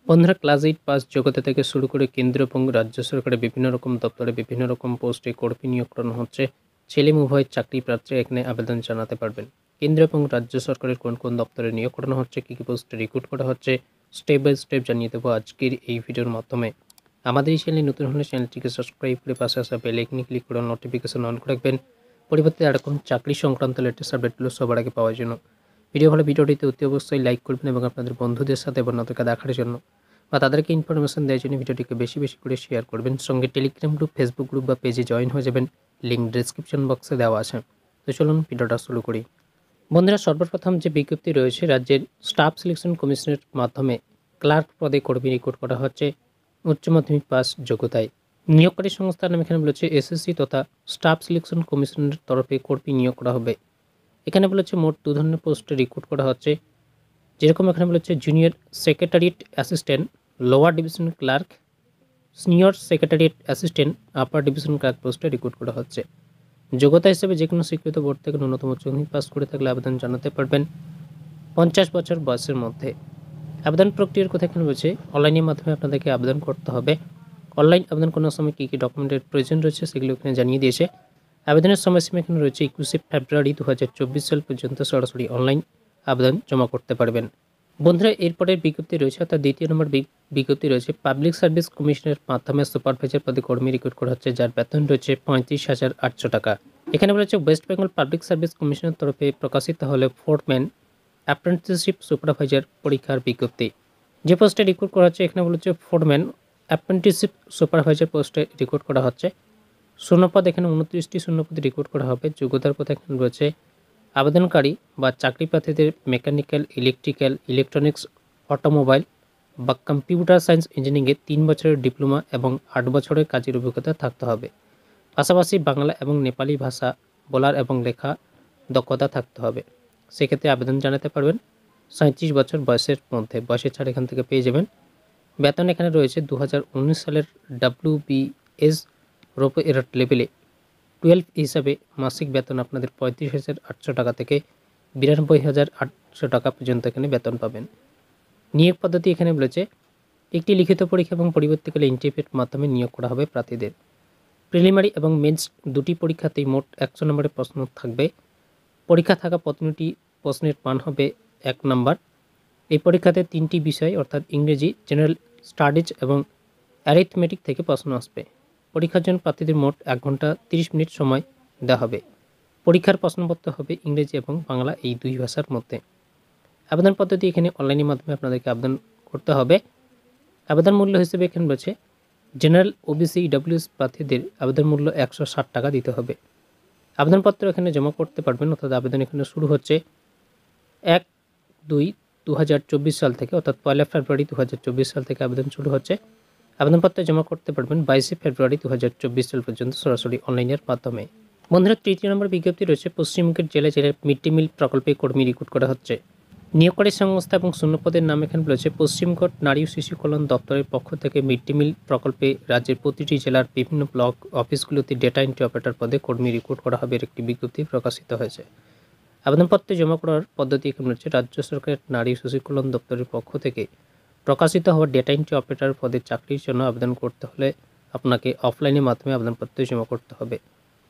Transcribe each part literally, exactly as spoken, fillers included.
বন্ধুরা, class eight pass যোগ্যতা থেকে শুরু করে কেন্দ্র এবং রাজ্য সরকারের বিভিন্ন রকম দপ্তরে বিভিন্ন রকম পোস্টে কর্মী নিয়োগ করানো হচ্ছে। ছেলে উভয় চাকরি প্রার্থীরা এখানে আবেদন জানাতে পারবেন। কেন্দ্র এবং রাজ্য সরকারের কোন কোন দপ্তরে নিয়োগ করানো হচ্ছে, কী কী পোস্টে রিক্রুট করা হচ্ছে, স্টেপ বাই স্টেপ জানিয়ে দেবো আজকের এই ভিডিওর মাধ্যমে। আমাদের এই চ্যানেলে নতুন হলে চ্যানেলটিকে সাবস্ক্রাইব করে পাশে আসা বেল আইকনে ক্লিক করে নোটিফিকেশন অন করে রাখবেন, পরিবর্তে এরকম চাকরি সংক্রান্ত লেটেস্ট আপডেটগুলো সবার আগে পাওয়ার জন্য। ভিডিও ভালো ভিডিওটিতে অতি অবশ্যই লাইক করবেন এবং আপনাদের বন্ধুদের সাথে বর্ণতাকে দেখার জন্য বা তাদেরকে ইনফরমেশন দেওয়ার জন্য ভিডিওটিকে বেশি বেশি করে শেয়ার করবেন। সঙ্গে টেলিগ্রাম গ্রুপ, ফেসবুক গ্রুপ বা পেজে জয়েন হয়ে যাবেন, লিঙ্ক ডিসক্রিপশন বক্সে দেওয়া আছে। তো চলুন ভিডিওটা শুরু করি। বন্ধুরা, সর্বপ্রথম যে বিজ্ঞপ্তি রয়েছে, রাজ্যের স্টাফ সিলেকশন কমিশনের মাধ্যমে ক্লার্ক পদে কর্মী রিক্রুট করা হচ্ছে উচ্চ মাধ্যমিক পাস যোগ্যতায়। নিয়োগকারী সংস্থার নাম এখানে বলেছে এসএসসি তথা স্টাফ সিলেকশন কমিশনের তরফে কর্মী নিয়োগ করা হবে। এখানে বলেছে মোট দু ধরনের পোস্টে রিক্রুট করা হচ্ছে, যেরকম এখানে বলেছে junior secretariat assistant, lower division clerk, senior secretariat assistant, upper division clerk পোস্টে রিক্রুট করা হচ্ছে। যোগ্যতা হিসেবে যে কোনো স্বীকৃত বোর্ড থেকে ন্যূনতম উচ্চ মাধ্যমিক পাস করে থাকলে আবেদন জানাতে পারবেন পঞ্চাশ বছর বয়সের মধ্যে। আবেদন প্রক্রিয়ার কথা এখানে রয়েছে, অনলাইনের মাধ্যমে আপনাদেরকে আবেদন করতে হবে। অনলাইন আবেদন করার সময় কী কী ডকুমেন্টের প্রয়োজন রয়েছে সেগুলো এখানে জানিয়ে দিয়েছে। আবেদনের সময়সীমা এখানে রয়েছে একুশে ফেব্রুয়ারি দু হাজার চব্বিশ সাল পর্যন্ত সরাসরি অনলাইন আবেদন জমা করতে পারবেন। বন্ধুরা, এরপরের বিজ্ঞপ্তি রয়েছে, অর্থাৎ দ্বিতীয় নম্বর বিজ্ঞপ্তি রয়েছে, পাবলিক সার্ভিস কমিশনের মাধ্যমে সুপারভাইজার পদে কর্মী রিক্রুট করা হচ্ছে, যার বেতন রয়েছে পঁয়ত্রিশ হাজার আটশো টাকা। এখানে বলেছে ওয়েস্ট বেঙ্গল পাবলিক সার্ভিস কমিশনের তরফে প্রকাশিত হলে ফোরম্যান অ্যাপ্রেন্টিসশিপ সুপারভাইজার পরীক্ষার বিজ্ঞপ্তি। যে পোস্টে রিক্রুট করা হচ্ছে এখানে বলেছে ফোরম্যান অ্যাপ্রেন্টিসশিপ সুপারভাইজার পোস্টে রিক্রুট করা হচ্ছে। শূন্যপদ এখানে উনত্রিশটি শূন্যপদে রিক্রুট করা হবে। যোগ্যতার কথা এখানে রয়েছে, আবেদনকারী বা চাকরি প্রার্থীদের মেকানিক্যাল, ইলেকট্রিক্যাল, ইলেকট্রনিক্স, অটোমোবাইল বা কম্পিউটার সায়েন্স ইঞ্জিনিয়ারিংয়ে তিন বছরের ডিপ্লোমা এবং আট বছরের কাজের অভিজ্ঞতা থাকতে হবে। পাশাপাশি বাংলা এবং নেপালি ভাষা বলার এবং লেখা দক্ষতা থাকতে হবে। সেক্ষেত্রে আবেদন জানাতে পারবেন সাঁত্রিশ বছর বয়সের মধ্যে। বয়সের ছাড় এখান থেকে পেয়ে যাবেন। বেতন এখানে রয়েছে দু হাজার উনিশ সালের ডাব্লিউ বি এস রোপো এরাট লেভেলে টুয়েলভ হিসাবে মাসিক বেতন আপনাদের পঁয়ত্রিশ হাজার আটশো টাকা থেকে বিরানব্বই হাজার আটশো টাকা পর্যন্ত এখানে বেতন পাবেন। নিয়োগ পদ্ধতি এখানে বলেছে, একটি লিখিত পরীক্ষা এবং পরবর্তীকালে ইন্টারভিউর মাধ্যমে নিয়োগ করা হবে প্রার্থীদের। প্রিলিমিনারি এবং মেন্স দুটি পরীক্ষাতেই মোট একশো নম্বরের প্রশ্ন থাকবে। পরীক্ষা থাকা প্রতিটি প্রশ্নের মান হবে এক নম্বর। এই পরীক্ষাতে তিনটি বিষয় অর্থাৎ ইংরেজি, জেনারেল স্টাডিজ এবং অ্যারিথমেটিক থেকে প্রশ্ন আসবে। পরীক্ষার জন্য প্রার্থীদের মোট এক ঘন্টা তিরিশ মিনিট সময় দেওয়া হবে। পরীক্ষার প্রশ্নপত্র হবে ইংরেজি এবং বাংলা এই দুই ভাষার মধ্যে। আবেদন পদ্ধতি এখানে অনলাইনের মাধ্যমে আপনাদেরকে আবেদন করতে হবে। আবেদন মূল্য হিসেবে এখানে রয়েছে, জেনারেল, ওবিসি, ইডব্লিউএস প্রার্থীদের আবেদন মূল্য একশো ষাট টাকা দিতে হবে। আবেদনপত্র এখানে জমা করতে পারবেন, অর্থাৎ আবেদন এখানে শুরু হচ্ছে এক দুই দু হাজার চব্বিশ সাল থেকে, অর্থাৎ পয়লা ফেব্রুয়ারি দু হাজার চব্বিশ সাল থেকে আবেদন শুরু হচ্ছে। আবেদনপত্র জমা করতে পারবেন বাইশে ফেব্রুয়ারি দু হাজার চব্বিশ সাল পর্যন্ত সরাসরি অনলাইনের মাধ্যমে। বন্ধুরা, তৃতীয় নম্বর বিজ্ঞপ্তি রয়েছে, পশ্চিমবঙ্গের জেলা জেলার মিড ডে মিল প্রকল্পে কর্মী রিক্রুট করা হচ্ছে। নিয়োগকারী সংস্থা এবং শূন্যপদের নাম এখানে রয়েছে, পশ্চিমঘাট নারী ও শিশু কল্যাণ দপ্তরের পক্ষ থেকে মিড ডে মিল প্রকল্পে রাজ্যের প্রতিটি জেলার বিভিন্ন ব্লক অফিসগুলোতে ডেটা এন্ট্রি অপারেটর পদে কর্মী রিক্রুট করা হবে, এর একটি বিজ্ঞপ্তি প্রকাশিত হয়েছে। আবেদনপত্রে জমা করার পদ্ধতি এখানে রয়েছে, রাজ্য সরকারের নারী ও শিশু কল্যাণ দপ্তরের পক্ষ থেকে প্রকাশিত হওয়া ডেটা এন্ট্রি অপারেটর পদে চাকরির জন্য আবেদন করতে হলে আপনাকে অফলাইনের মাধ্যমে আবেদনপত্র জমা করতে হবে।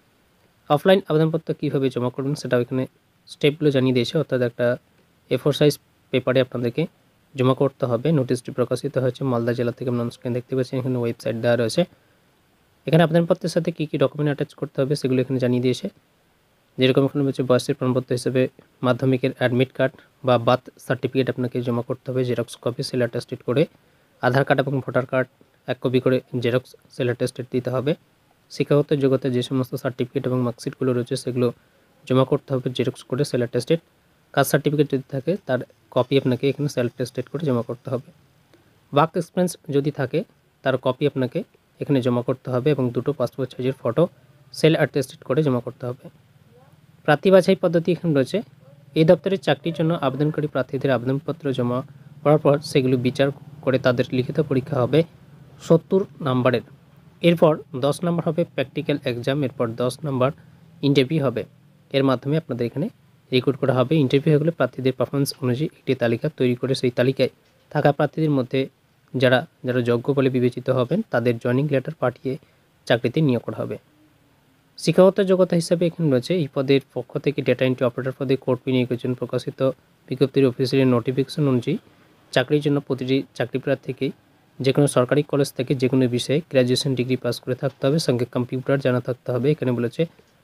অফলাইন আবেদনপত্র কীভাবে জমা করবেন সেটাও এখানে স্টেপগুলো জানিয়ে দিয়েছে, অর্থাৎ একটা এ ফোর সাইজ পেপারে আপনাদেরকে জমা করতে হবে। নোটিশটি প্রকাশিত হয়েছে মালদা জেলা থেকে, আপনারা স্ক্রিনে দেখতে পাচ্ছেন, এখানে ওয়েবসাইট দেওয়া রয়েছে। এখানে আবেদনপত্রের সাথে কী কী ডকুমেন্ট অ্যাটাচ করতে হবে সেগুলো এখানে জানিয়ে দিয়েছে, যেরকম এখানে রয়েছে বয়সের প্রমাণপত্র হিসেবে মাধ্যমিকের অ্যাডমিট কার্ড বা বার্থ সার্টিফিকেট আপনাকে জমা করতে হবে, জেরক্স কপি সেল অ্যাটেস্টেড করে। আধার কার্ড এবং ভোটার কার্ড এক কপি করে জেরক্স সেল অ্যাটেস্টেড দিতে হবে। শিক্ষাগত যোগ্যতা যে সমস্ত সার্টিফিকেট এবং মার্কশিটগুলো রয়েছে সেগুলো জমা করতে হবে জেরক্স করে সেল অ্যাটেস্টেড। কাস্ট সার্টিফিকেট যদি থাকে তার কপি আপনাকে এখানে সেল অ্যাটেস্টেড করে জমা করতে হবে। ওয়ার্ক এক্সপিরিয়েন্স যদি থাকে তার কপি আপনাকে এখানে জমা করতে হবে এবং দুটো পাসপোর্ট সাইজের ফটো সেল অ্যাটেস্টেড করে জমা করতে হবে। প্রার্থী বাছাই পদ্ধতি এখানে রয়েছে, এই দপ্তরের চাকরির জন্য আবেদনকারী প্রার্থীদের আবেদনপত্র জমা করার পর সেগুলো বিচার করে তাদের লিখিত পরীক্ষা হবে সত্তর নম্বরের। এরপর দশ নম্বর হবে প্র্যাকটিক্যাল এক্সাম, এরপর দশ নম্বর ইন্টারভিউ হবে। এর মাধ্যমে আপনাদের এখানে রিক্রুট করা হবে। ইন্টারভিউ হয়ে গেলে প্রার্থীদের পারফরমেন্স অনুযায়ী একটি তালিকা তৈরি করে সেই তালিকায় থাকা প্রার্থীদের মধ্যে যারা যারা যোগ্য বলে বিবেচিত হবেন তাদের জয়নিং লেটার পাঠিয়ে চাকরিতে নিয়োগ করা হবে। শিক্ষাগত যোগ্যতা হিসাবে এখানে রয়েছে এই পদের পক্ষ থেকে ডেটা এন্ট্রি অপারেটর পদে কর্মী নিয়োগের জন্য প্রকাশিত বিজ্ঞপ্তির অফিসিয়ালি নোটিফিকেশন অনুযায়ী চাকরির জন্য প্রতিটি চাকরি প্রার্থীকে যে কোনো সরকারি কলেজ থেকে যে কোনো বিষয়ে গ্র্যাজুয়েশন ডিগ্রি পাস করে থাকতে হবে, সঙ্গে কম্পিউটার জানা থাকতে হবে। এখানে বলেছে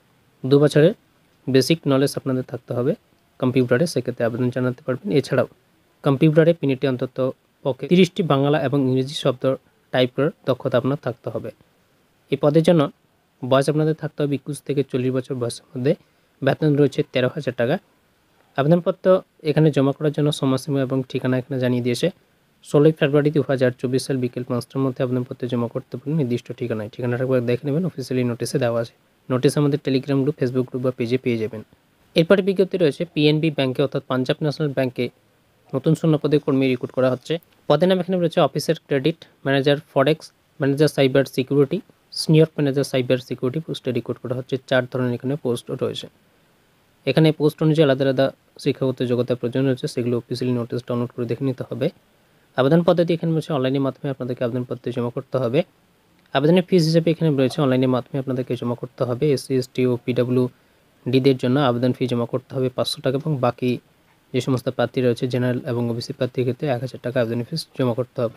দু বছরের বেসিক নলেজ আপনাদের থাকতে হবে কম্পিউটারে, সেক্ষেত্রে আবেদন জানাতে পারবেন। এছাড়াও কম্পিউটারে মিনিটে অন্তত পক্ষে তিরিশটি বাংলা এবং ইংরেজি শব্দ টাইপ করার দক্ষতা আপনার থাকতে হবে। এই পদের জন্য বয়স আপনাদের থাকতে হবে একুশ থেকে চল্লিশ বছর বয়সের মধ্যে। বেতন রয়েছে তেরো হাজার টাকা। আবেদনপত্র এখানে জমা করার জন্য সময়সীমা এবং ঠিকানা এখানে জানিয়ে দিয়েছে। ষোলোই ফেব্রুয়ারি দু হাজার চব্বিশ সাল বিকেল পাঁচটার মধ্যে আবেদনপত্র জমা করতে পারেন নির্দিষ্ট ঠিকানায়। ঠিকানাটা একবার দেখে নেবেন, অফিসিয়ালি নোটিশে দেওয়া আছে। নোটিশ আমাদের টেলিগ্রাম গ্রুপ, ফেসবুক গ্রুপ বা পেজে পেয়ে যাবেন। এরপরে বিজ্ঞপ্তি রয়েছে পিএনবি ব্যাংকে অর্থাৎ পাঞ্জাব ন্যাশনাল ব্যাংকে নতুন শূন্য পদে কর্মী রিক্রুট করা হচ্ছে। পদের নাম এখানে রয়েছে officer credit manager forex, manager cyber security, senior manager cyber security পোস্টে রিক্রুট করা হচ্ছে। চার ধরনের এখানে পোস্ট রয়েছে। এখানে পোস্ট অনুযায়ী আলাদা আলাদা শিক্ষাগত যোগ্যতার প্রয়োজন রয়েছে, সেগুলো অফিসিয়ালি নোটিশ ডাউনলোড করে দেখে নিতে হবে। আবেদন পদ্ধতি এখানে রয়েছে অনলাইনের মাধ্যমে আপনাদেরকে আবেদনপত্র জমা করতে হবে। আবেদনের ফিস হিসেবে এখানে রয়েছে অনলাইনের মাধ্যমে আপনাদেরকে জমা করতে হবে। এসসি এসটি ও পিডাব্লিউ ডিদের জন্য আবেদন ফি জমা করতে হবে পাঁচশো টাকা এবং বাকি যে সমস্ত প্রার্থী রয়েছে জেনারেল এবং ওবিসি প্রার্থীর ক্ষেত্রে এক হাজার টাকা আবেদন ফিস জমা করতে হবে।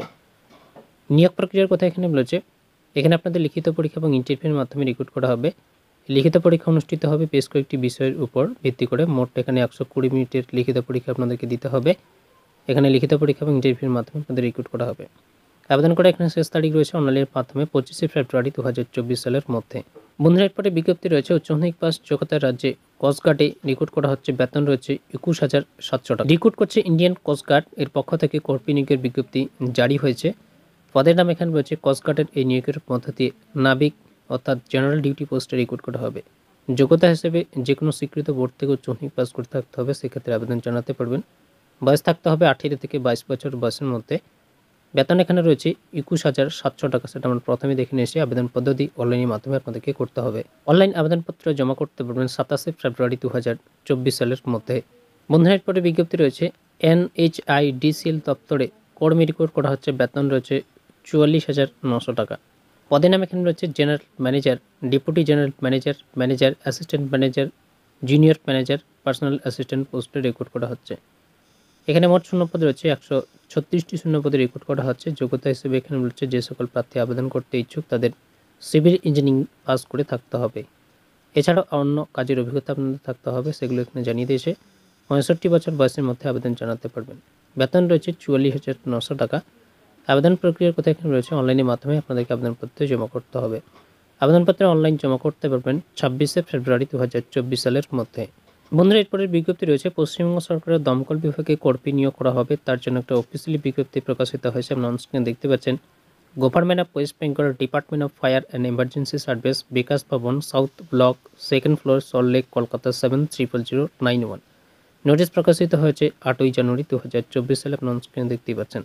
নিয়োগ প্রক্রিয়ার কথা এখানে রয়েছে, এখানে আপনাদের লিখিত পরীক্ষা এবং ইন্টারভিউর মাধ্যমে রিক্রুট করা হবে। লিখিত পরীক্ষা অনুষ্ঠিত হবে বেশ কয়েকটি বিষয়ের উপর ভিত্তি করে। মোট এখানে একশো কুড়ি মিনিটের লিখিত পরীক্ষা আপনাদেরকে দিতে হবে। এখানে লিখিত পরীক্ষা এবং ইন্টারভিউর মাধ্যমে আপনাদের রিক্রুট করা হবে। আবেদন করা এখানে শেষ তারিখ রয়েছে অনলাইনের মাধ্যমে পঁচিশে ফেব্রুয়ারি দু হাজার চব্বিশ সালের মধ্যে। বন্ধুরা এরপরে বিজ্ঞপ্তি রয়েছে উচ্চ মাধ্যমিক পাস যোগ্যতার রাজ্যে কোস্টগার্ডে রিক্রুট করা হচ্ছে। বেতন রয়েছে একুশ হাজার সাতশো টাকা। রিক্রুট করছে ইন্ডিয়ান কোস্টগার্ড, এর পক্ষ থেকে কর্মী নিয়োগের বিজ্ঞপ্তি জারি হয়েছে। পদের নাম এখানে রয়েছে কোস্টগার্ডের এই নিয়োগের মধ্য দিয়ে নাবিক অর্থাৎ জেনারেল ডিউটি পোস্টে রিক্রুট করা হবে। যোগ্যতা হিসেবে যে কোনো স্বীকৃত বোর্ড থেকে উচ্চ মাধ্যমিক পাস করে থাকতে হবে, সেক্ষেত্রে আবেদন জানাতে পারবেন। বয়স থাকতে হবে আঠেরো থেকে বাইশ বছর বয়সের মধ্যে। বেতন এখানে রয়েছে একুশ হাজার সাতশো টাকা, সেটা আমরা প্রথমে দেখে নিয়েছি। আবেদন পদ্ধতি অনলাইনের মাধ্যমে আপনাদেরকে করতে হবে। অনলাইন আবেদনপত্র জমা করতে পারবেন সাতাশে ফেব্রুয়ারি দু হাজার চব্বিশ সালের মধ্যে। বন্ধুরা এরপরে বিজ্ঞপ্তি রয়েছে এনএইচআইডিসিএল দপ্তরে কর্মী রিক্রুট করা হচ্ছে। বেতন রয়েছে চুয়াল্লিশ হাজার নশো টাকা। পদের নাম এখানে রয়েছে general manager, deputy general manager, manager, assistant manager, junior manager, personal assistant পোস্টে রিক্রুট করা হচ্ছে। এখানে মোট শূন্যপদ রয়েছে একশো ছত্রিশটি শূন্যপদে রিক্রুট করা হচ্ছে। যোগ্যতা হিসেবে এখানে রয়েছে যে সকল প্রার্থী আবেদন করতে ইচ্ছুক তাদের সিভিল ইঞ্জিনিয়ারিং পাস করে থাকতে হবে। এছাড়াও অন্য কাজের অভিজ্ঞতা আপনাদের থাকতে হবে, সেগুলো এখানে জানিয়ে দিয়েছে। পঁয়ষট্টি বছর বয়সের মধ্যে আবেদন জানাতে পারবেন। বেতন রয়েছে চুয়াল্লিশ হাজার নশো টাকা। আবেদন প্রক্রিয়ার কথা এখানে রয়েছে অনলাইনের মাধ্যমে আপনাদেরকে আবেদনপত্র জমা করতে হবে। আবেদনপত্র অনলাইন জমা করতে পারবেন ছাব্বিশে ফেব্রুয়ারি দু হাজার চব্বিশ সালের মধ্যে। বন্ধুরা এরপরের বিজ্ঞপ্তি রয়েছে পশ্চিমবঙ্গ সরকারের দমকল বিভাগে কর্মী নিয়োগ করা হবে, তার জন্য একটা অফিসিয়ালি বিজ্ঞপ্তি প্রকাশিত হয়েছে। আপনারা অনস্ক্রিনে দেখতে পাচ্ছেন। Government of West Bengal department of fire and emergency service, Bikash Bhavan, south block, second floor, Salt Lake, Kolkata seven triple zero nine one. Notice প্রকাশিত হয়েছে আটই জানুয়ারি দু হাজার চব্বিশ সালে। আপনারা অনস্ক্রিনে দেখতেই পাচ্ছেন।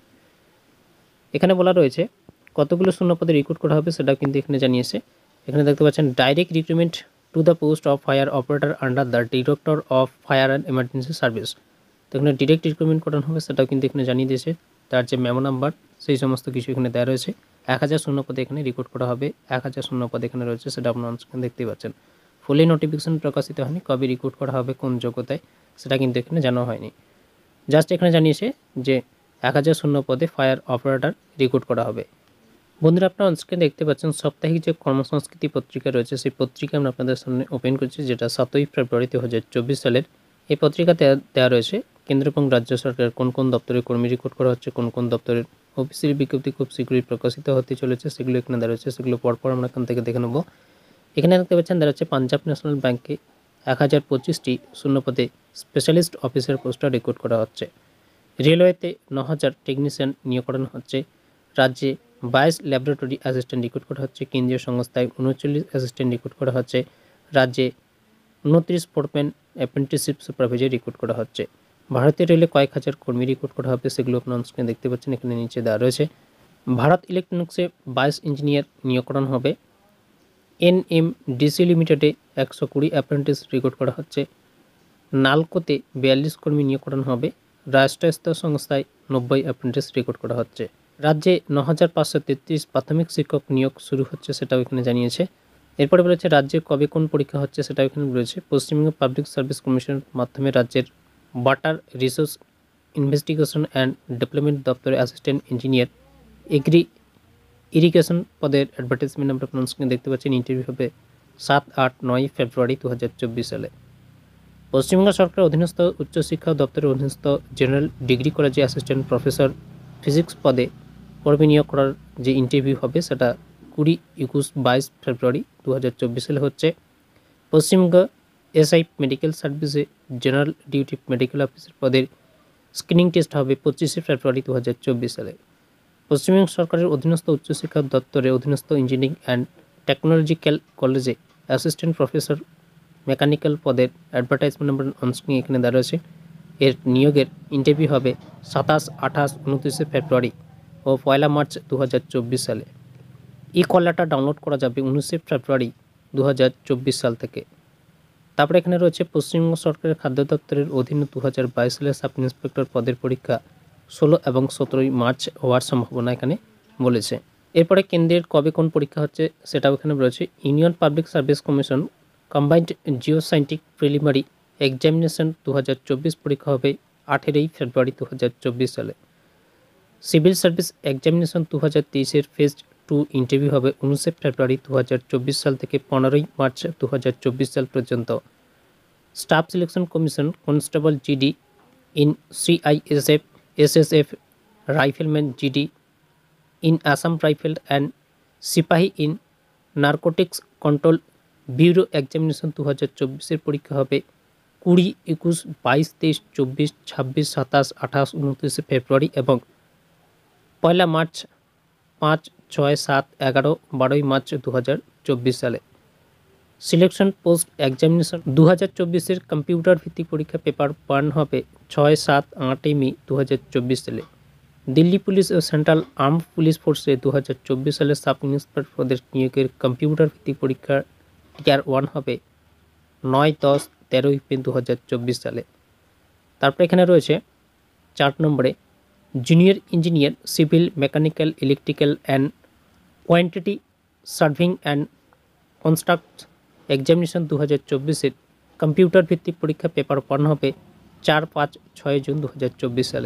এখানে বলা রয়েছে কতগুলো শূন্যপদে রিক্রুট করা হবে সেটাও কিন্তু এখানে জানিয়েছে। এখানে দেখতে পাচ্ছেন direct recruitment to the post of fire operator under the director of fire and emergency service. তো এখানে ডিরেক্ট রিক্রুটমেন্ট করানো হবে সেটাও কিন্তু এখানে জানিয়ে দিয়েছে। তার যে মেমো নাম্বার সেই সমস্ত কিছু এখানে দেওয়া রয়েছে। এক হাজার শূন্যপদে এখানে রিক্রুট করা হবে। এক হাজার শূন্যপদ এখানে রয়েছে, সেটা আপনারা দেখতেই পাচ্ছেন। ফুলি নোটিফিকেশন প্রকাশিত হয়নি, কবে রিক্রুট করা হবে কোন যোগ্যতায় সেটা কিন্তু এখানে জানানো হয়নি। জাস্ট এখানে জানিয়েছে যে এক হাজার শূন্য পদে ফায়ার অপারেটর রিক্রুট করা হবে। বন্ধুরা আপনারা অনস্ক্রিনে দেখতে পাচ্ছেন সাপ্তাহিক যে কর্মসংস্কৃতি পত্রিকা রয়েছে সেই পত্রিকা আমরা আপনাদের সামনে ওপেন করছি, যেটা সাতই ফেব্রুয়ারি দু হাজার চব্বিশ সালের। এই পত্রিকাতে দেওয়া রয়েছে কেন্দ্র এবং রাজ্য সরকারের কোন কোন দপ্তরে কর্মী রিক্রুট করা হচ্ছে, কোন কোন দপ্তরের অফিসিয়াল বিজ্ঞপ্তি খুব শীঘ্রই প্রকাশিত হতে চলেছে, সেগুলো এখানে দেওয়া রয়েছে। সেগুলো পরপর আমরা এখান থেকে দেখে নেব। এখানে দেখতে পাচ্ছেন দেওয়া হচ্ছে পাঞ্জাব ন্যাশনাল ব্যাংকে এক হাজার পঁচিশটি শূন্যপদে স্পেশালিস্ট অফিসার পোস্টে রিক্রুট করা হচ্ছে। রেলওয়েতে ন হাজার টেকনিশিয়ান নিয়োগ করানো হচ্ছে। রাজ্যে বাইশ ল্যাবরেটরি অ্যাসিস্ট্যান্ট রিক্রুট করা হচ্ছে। কেন্দ্রীয় সংস্থায় উনচল্লিশ অ্যাসিস্ট্যান্ট রিক্রুট করা হচ্ছে। রাজ্যে উনত্রিশ ফোরম্যান অ্যাপ্রেন্টিসশিপ সুপারভাইজার রিক্রুট করা হচ্ছে। ভারতীয় রেলে কয়েক হাজার কর্মী রিক্রুট করা হবে, সেগুলো আপনার অনস্ক্রিনে দেখতে পাচ্ছেন। এখানে নিচে দেওয়া রয়েছে। ভারত ইলেকট্রনিক্সে বাইশ ইঞ্জিনিয়ার নিয়োগ করানো হবে। এন এম ডিসি লিমিটেডে একশো কুড়ি অ্যাপ্রেন্টিস রিক্রুট করা হচ্ছে। নালকোতে বিয়াল্লিশ কর্মী নিয়োগ করানো হবে। রাষ্ট্রায়ত্ত সংস্থায় নব্বই অ্যাপ্রেন্টিস রিক্রুট করা হচ্ছে। রাজ্যে ন হাজার পাঁচশো তেত্রিশ প্রাথমিক শিক্ষক নিয়োগ শুরু হচ্ছে, সেটাও এখানে জানিয়েছে। এরপরে বলেছে রাজ্যে কবে কোন পরীক্ষা হচ্ছে, সেটাও এখানে রয়েছে। পশ্চিমবঙ্গ পাবলিক সার্ভিস কমিশনের মাধ্যমে রাজ্যের water resource investigation and development দপ্তরে অ্যাসিস্ট্যান্ট ইঞ্জিনিয়ার এগ্রি ইরিগেশন পদের অ্যাডভার্টাইজমেন্ট আমরা আপনার স্ক্রিনে দেখতে পাচ্ছেন। ইন্টারভিউ হবে সাত আট নয় ফেব্রুয়ারি দু হাজার চব্বিশ সালে। পশ্চিমবঙ্গ সরকারের অধীনস্থ উচ্চশিক্ষা দপ্তরের অধীনস্থ জেনারেল ডিগ্রি কলেজে অ্যাসিস্ট্যান্ট প্রফেসর ফিজিক্স পদে কর্মী নিয়োগ করার যে ইন্টারভিউ হবে সেটা কুড়ি একুশ বাইশ ফেব্রুয়ারি দু হাজার চব্বিশ সালে হচ্ছে। পশ্চিমবঙ্গ এসআই মেডিকেল সার্ভিসে জেনারেল ডিউটি মেডিকেল অফিসার পদের স্ক্রিনিং টেস্ট হবে পঁচিশে ফেব্রুয়ারি দু হাজার চব্বিশ সালে। পশ্চিমবঙ্গ সরকারের অধীনস্থ উচ্চশিক্ষা দপ্তরের অধীনস্থ ইঞ্জিনিয়ারিং অ্যান্ড টেকনোলজিক্যাল কলেজে অ্যাসিস্ট্যান্ট প্রফেসর মেকানিক্যাল পদের অ্যাডভার্টাইজমেন্ট নাম্বার অনস্ক্রিন এখানে দেওয়া রয়েছে। এর নিয়োগের ইন্টারভিউ হবে সাতাশ আঠাশ উনত্রিশে ফেব্রুয়ারি ও পয়লা মার্চ দু হাজার চব্বিশ সালে। ই কলাটা ডাউনলোড করা যাবে উনিশে ফেব্রুয়ারি দু হাজার চব্বিশ সাল থেকে। তারপরে এখানে রয়েছে পশ্চিমবঙ্গ সরকারের খাদ্য দপ্তরের অধীনে দু হাজার বাইশ সালে সাব ইন্সপেক্টর পদের পরীক্ষা ষোলো এবং সতেরোই মার্চ হওয়ার সম্ভাবনা এখানে বলেছে। এরপরে কেন্দ্রের কবে কোন পরীক্ষা হচ্ছে সেটাও এখানে রয়েছে। Union public service commission combined geo scientific preliminary examination দু হাজার চব্বিশ পরীক্ষা হবে আঠেরোই ফেব্রুয়ারি দু হাজার চব্বিশ সালে। সিভিল সার্ভিস এক্সামিনেশন দু হাজার তেইশের ফেজ টু ইন্টারভিউ হবে উনিশে ফেব্রুয়ারি দু হাজার চব্বিশ সাল থেকে পনেরোই মার্চ দু হাজার চব্বিশ সাল পর্যন্ত। Staff selection commission constable GD in CISF SSF rifleman GD in Assam rifle and সিপাহী in narcotics control bureau examination দু হাজার চব্বিশের পরীক্ষা হবে কুড়ি একুশ বাইশ তেইশ চব্বিশ ছাব্বিশ সাতাশ আঠাশ উনত্রিশে ফেব্রুয়ারি এবং পয়লা মার্চ পাঁচ ছয় সাত এগারো বারোই মার্চ দু হাজার চব্বিশ সালে। সিলেকশন পোস্ট এক্সামিনেশন দু হাজার চব্বিশের কম্পিউটার ভিত্তিক পরীক্ষা পেপার ওয়ান হবে ছয় সাত আটই মে দু হাজার চব্বিশ সালে। দিল্লি পুলিশ ও সেন্ট্রাল আর্ম পুলিশ ফোর্সে দু হাজার চব্বিশ সালে সাব ইন্সপেক্টর পদের নিয়োগের কম্পিউটার ভিত্তিক পরীক্ষা টিয়ার ওয়ান হবে নয় দশ তেরোই মে দু হাজার চব্বিশ সালে। তারপর এখানে রয়েছে চার নম্বরে junior engineer civil mechanical electrical and quantity serving and construct examination দু হাজার চব্বিশের কম্পিউটার ভিত্তিক পরীক্ষা পেপার ওয়ান হবে চার পাঁচ ছয় জুন দু হাজার চব্বিশ সালে।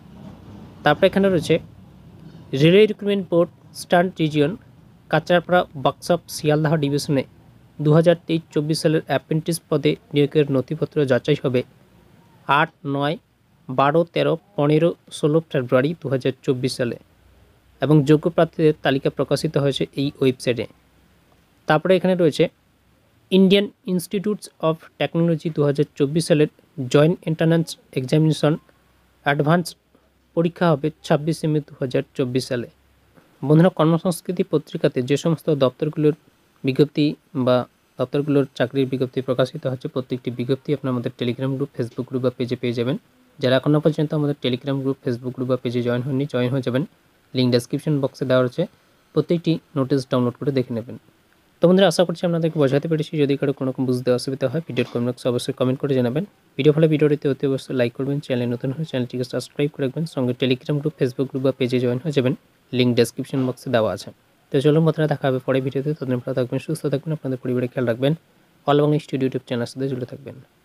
তারপরে এখানে রয়েছে railway recruitment board eastern region Kanchrapara workshop Sealdah ডিভিশনে দু হাজার তেইশ চব্বিশ সালের অ্যাপ্রেন্টিস পদে নিয়োগের নথিপত্র যাচাই হবে আট নয় বারো তেরো পনেরো ষোলো ফেব্রুয়ারি দু হাজার চব্বিশ সালে এবং যোগ্য প্রার্থীদের তালিকা প্রকাশিত হয়েছে এই ওয়েবসাইটে। তারপরে এখানে রয়েছে ইন্ডিয়ান ইনস্টিটিউটস অফ টেকনোলজি দু হাজার চব্বিশ সালের জয়েন্ট এন্ট্রান্স এক্সামিনেশন অ্যাডভান্স পরীক্ষা হবে ছাব্বিশে মে দু হাজার চব্বিশ সালে। বন্ধুরা, কর্মসংস্কৃতি পত্রিকাতে যে সমস্ত দপ্তরগুলোর বিজ্ঞপ্তি বা দপ্তরগুলোর চাকরির বিজ্ঞপ্তি প্রকাশিত হচ্ছে, প্রত্যেকটি বিজ্ঞপ্তি আপনার আমাদের টেলিগ্রাম গ্রুপ, ফেসবুক গ্রুপ বা পেজে পেয়ে যাবেন। যারা এখনও পর্যন্ত আমাদের টেলিগ্রাম গ্রুপ, ফেসবুক গ্রুপ বা পেজে জয়েন হননি, জয়েন হয়ে যাবেন। লিঙ্ক ডেসক্রিপশন বক্সে দেওয়া রয়েছে, প্রত্যেকটি নোটিশ ডাউনলোড করে দেখে নেবেন। তো বন্ধুরা, আশা করছি আপনাদেরকে বোঝাতে পেরেছি। যদি কারো কোনো রকম বুঝতে অসুবিধা হয় ভিডিওর কমেন্ট বক্সে অবশ্যই কমেন্ট করে জানাবেন। ভিডিও ভালো ভিডিওটিতে অতি অবশ্যই লাইক করবেন, চ্যানেল নতুন হলে চ্যানেলটিকে সাবস্ক্রাইব করে রাখবেন, সঙ্গে টেলিগ্রাম গ্রুপ, ফেসবুক গ্রুপ বা পেজে জয়েন হয়ে যাবেন। লিঙ্ক ডেসক্রিপশন বক্সে দেওয়া আছে। তো চলুন বন্ধুরা, দেখা হবে পরে ভিডিওতে। ততদিন ভালো থাকবেন, সুস্থ থাকবেন, আপনাদের পরিবারে খেয়াল রাখবেন। অল বাংলা স্টুডিও ইউটিউব চ্যানেলের সাথে জুড়ে থাকবেন।